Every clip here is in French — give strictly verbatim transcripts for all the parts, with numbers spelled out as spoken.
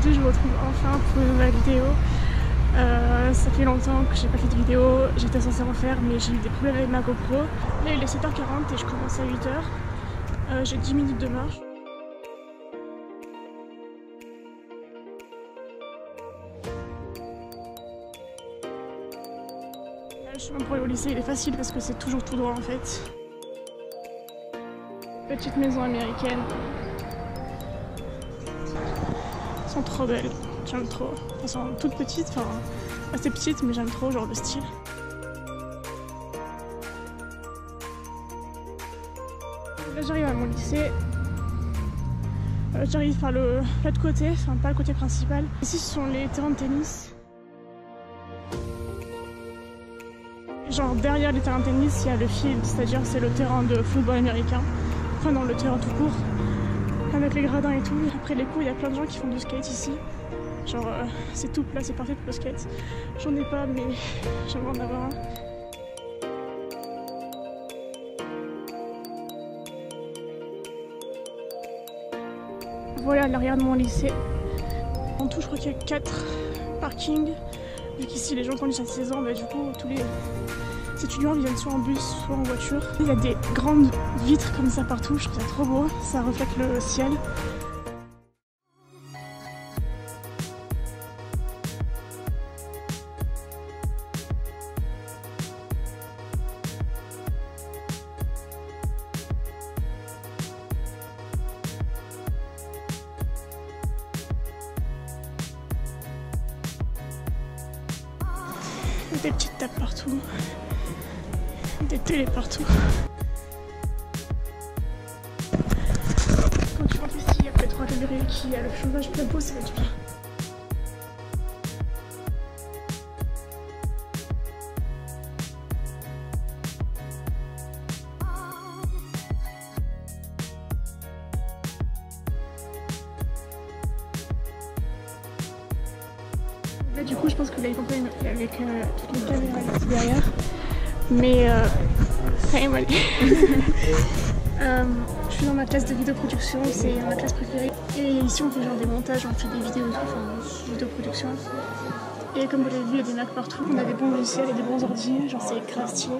aujourd'hui je vous retrouve enfin pour une nouvelle vidéo. Euh, ça fait longtemps que j'ai pas fait de vidéo, j'étais censée en faire mais j'ai eu des problèmes avec ma GoPro. Là il est sept heures quarante et je commence à huit heures. Euh, j'ai dix minutes de marche. Le chemin pour aller au lycée il est facile parce que c'est toujours tout droit en fait. Petite maison américaine. Elles sont trop belles, j'aime trop. Elles sont toutes petites, enfin assez petites mais j'aime trop genre le style. Là j'arrive à mon lycée. Euh, j'arrive par le l'autre côté, enfin pas le côté principal. Ici ce sont les terrains de tennis. Genre derrière les terrains de tennis il y a le field, c'est-à-dire c'est le terrain de football américain. Enfin non, le terrain tout court. Avec les gradins et tout. Après les cours il y a plein de gens qui font du skate ici. Genre euh, c'est tout plat, c'est parfait pour le skate. J'en ai pas mais j'aimerais en avoir un. Voilà l'arrière de mon lycée. En tout je crois qu'il y a quatre parkings. Vu qu'ici les gens conduisent à seize ans, bah du coup tous les étudiants viennent soit en bus soit en voiture. Il y a des grandes vitres comme ça partout, je trouve ça trop beau, ça reflète le ciel. Des petites tables partout, des télés partout. Quand tu rentres ici, après trois degrés, qu'il y a le chauffage plein pot, ça va être bien. Là du coup je pense que vous l'avez compris avec euh, toutes les caméras ici derrière. Mais euh, ça y est, molly. euh, je suis dans ma classe de vidéoproduction, c'est ma classe préférée. Et ici on fait genre des montages, on fait des vidéos et tout, enfin vidéoproduction. Et comme vous l'avez vu, il y a des Macs partout, on a des bons logiciels et des bons ordi, genre c'est grave stylé.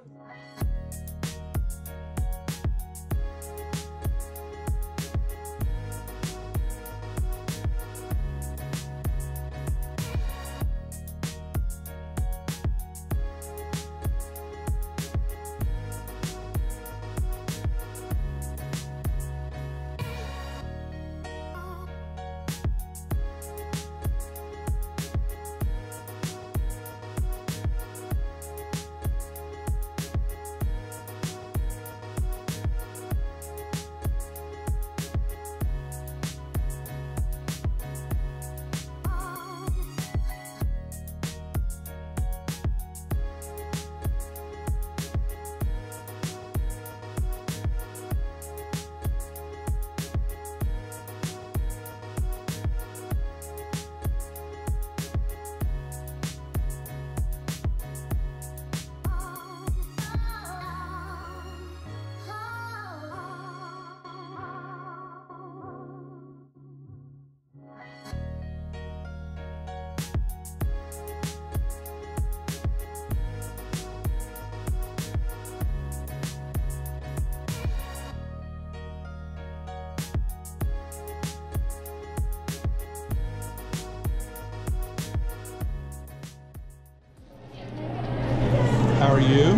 How are you?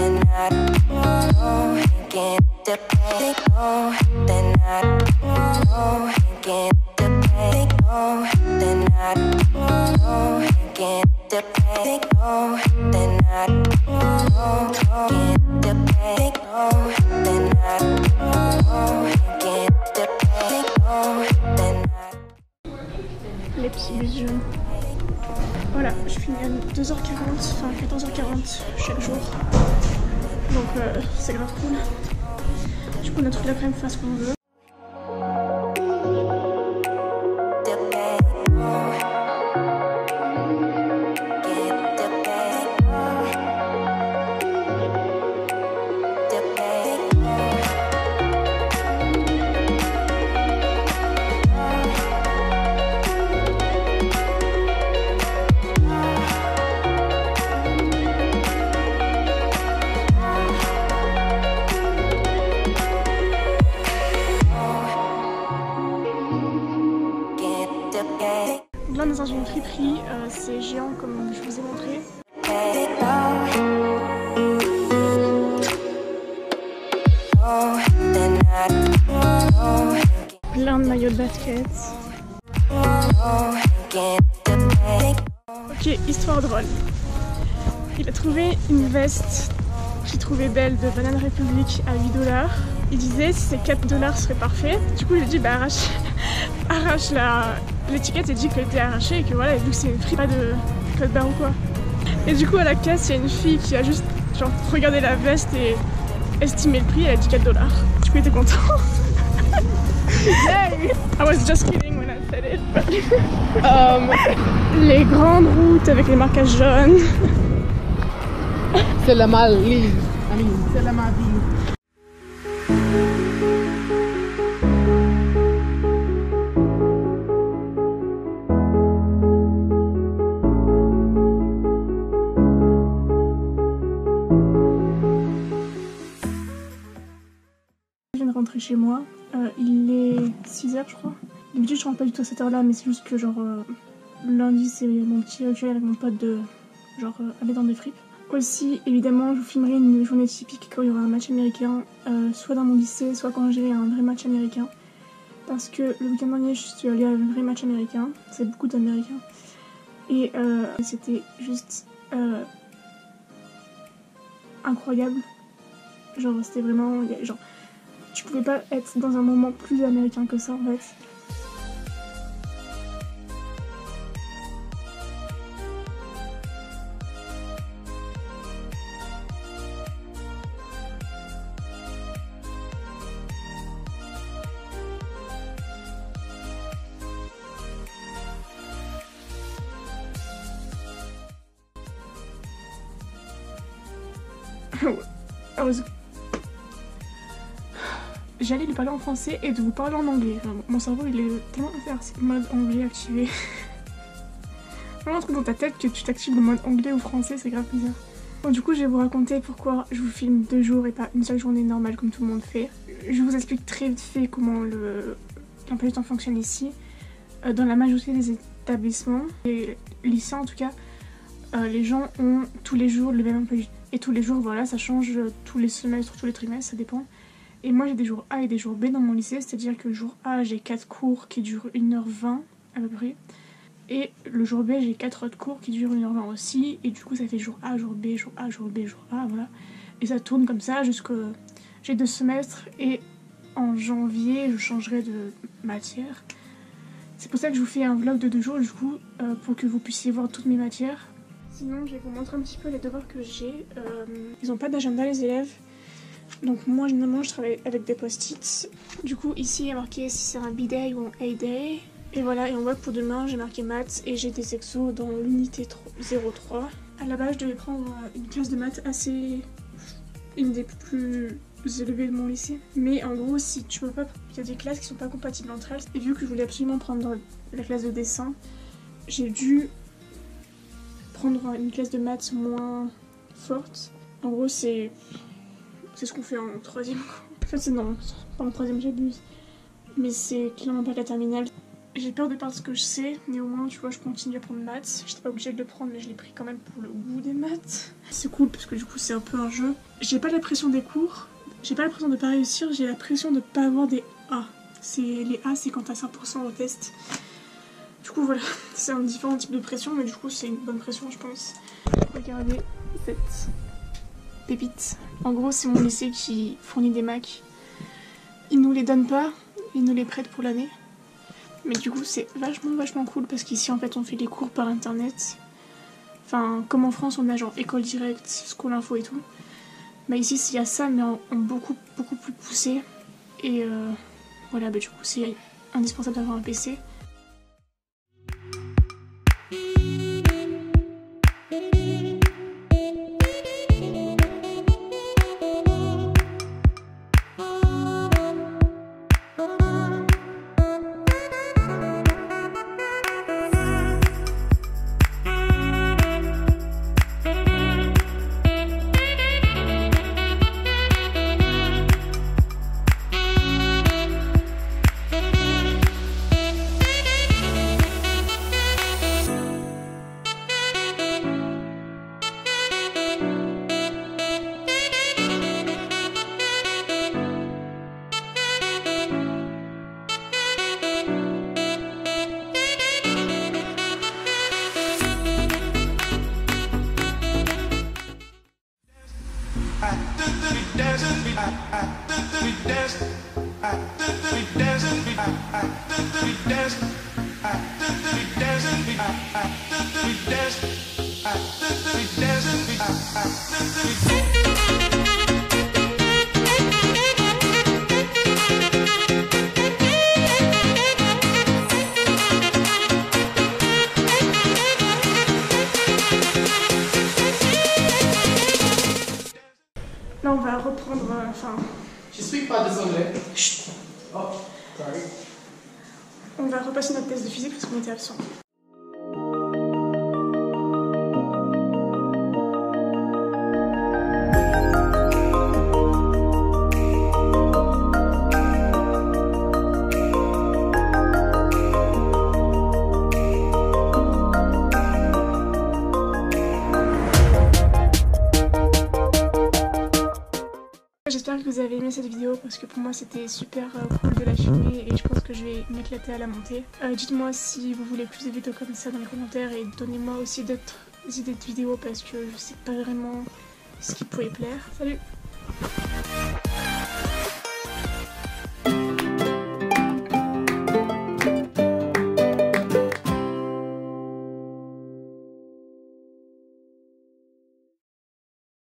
Then I Les petits bus jaunes. Voilà, je finis à deux heures quarante, enfin quatorze heures quarante chaque jour. Donc euh, c'est grave cool. Du coup on a toute l'après-midi pour faire ce qu'on veut. Là on est dans une friperie, euh, c'est géant comme je vous ai montré. Plein de maillots de basket. Ok, histoire drôle. Il a trouvé une veste qu'il trouvait belle de Banana Republic à huit dollars. Il disait si c'est quatre dollars ce serait parfait. Du coup il a dit bah arrache, arrache la... l'étiquette et dit qu'elle était arrachée et que voilà, vu que c'est une fripe, pas de code barre ou quoi. Et du coup à la caisse il y a une fille qui a juste genre regardé la veste et estimé le prix, elle a dit quatre dollars. Du coup il était content. I was just kidding when I said it. But... um, les grandes routes avec les marquages jaunes. C'est la mal vie. C'est la mal vie. Je viens de rentrer chez moi, euh, il est six heures je crois. D'habitude je rentre pas du tout à cette heure là, mais c'est juste que genre euh, lundi c'est mon petit rituel avec mon pote de genre euh, aller dans des fripes. Aussi évidemment je vous filmerai une journée typique quand il y aura un match américain, euh, soit dans mon lycée, soit quand j'irai à un vrai match américain. Parce que le week-end dernier je suis allée à un vrai match américain, c'est beaucoup d'américains. Et euh, c'était juste euh, incroyable. Genre c'était vraiment, genre tu pouvais pas être dans un moment plus américain que ça en fait. I was... J'allais lui parler en français et de vous parler en anglais. Enfin, mon cerveau il est tellement inversé, mode anglais activé. Vraiment un truc dans ta tête que tu t'actives le mode anglais ou français, c'est grave bizarre. Bon, du coup je vais vous raconter pourquoi je vous filme deux jours et pas une seule journée normale comme tout le monde fait. Je vous explique très vite fait comment le l'emploi du temps fonctionne ici. Euh, dans la majorité des établissements, et lycées en tout cas, euh, les gens ont tous les jours le même emploi du temps. Et tous les jours, voilà, ça change tous les semestres, tous les trimestres, ça dépend. Et moi j'ai des jours A et des jours B dans mon lycée, c'est-à-dire que le jour A j'ai quatre cours qui durent une heure vingt à peu près. Et le jour B j'ai quatre autres cours qui durent une heure vingt aussi. Et du coup ça fait jour A, jour B, jour A, jour B, jour A, voilà. Et ça tourne comme ça jusqu'à... J'ai deux semestres et en janvier je changerai de matière. C'est pour ça que je vous fais un vlog de deux jours du coup, euh, pour que vous puissiez voir toutes mes matières. Sinon je vais vous montrer un petit peu les devoirs que j'ai. Euh, ils n'ont pas d'agenda les élèves. Donc moi généralement je travaille avec des post-it. Du coup ici il y a marqué si c'est un B-day ou un A-day. Et voilà, et en bas pour demain j'ai marqué maths et j'ai des exos dans l'unité zéro trois. À la base je devais prendre une classe de maths assez... une des plus élevées de mon lycée. Mais en gros si tu peux pas... il y a des classes qui sont pas compatibles entre elles. Et vu que je voulais absolument prendre la classe de dessin, j'ai dû prendre une classe de maths moins forte. En gros c'est... c'est ce qu'on fait en troisième. En fait c'est non, pas en troisième j'abuse. Mais c'est clairement pas la terminale. J'ai peur de perdre ce que je sais, néanmoins tu vois je continue à prendre maths. J'étais pas obligée de le prendre mais je l'ai pris quand même pour le goût des maths. C'est cool parce que du coup c'est un peu un jeu. J'ai pas la pression des cours, j'ai pas la pression de pas réussir, j'ai la pression de pas avoir des A. Les A, c'est quand t'as cinq pour cent au test. Du coup voilà, c'est un différent type de pression, mais du coup c'est une bonne pression je pense. Regardez cette pépite. En gros c'est mon lycée qui fournit des Macs. Ils nous les donnent pas, ils nous les prêtent pour l'année. Mais du coup c'est vachement vachement cool parce qu'ici en fait on fait les cours par internet. Enfin comme en France on a genre école directe, school info et tout. Bah ici il y a ça mais en, en beaucoup beaucoup plus poussé. Et euh, voilà bah du coup c'est indispensable d'avoir un P C. Là on va reprendre, euh, enfin... Je speak pas désolé. Chut. Oh, sorry. On va repasser notre test de physique parce qu'on était absent. J'espère que vous avez aimé cette vidéo parce que pour moi c'était super cool de la filmer et je pense que je vais m'éclater à la monter. Euh, Dites-moi si vous voulez plus de vidéos comme ça dans les commentaires et donnez-moi aussi d'autres idées de vidéos parce que je sais pas vraiment ce qui pourrait plaire. Salut!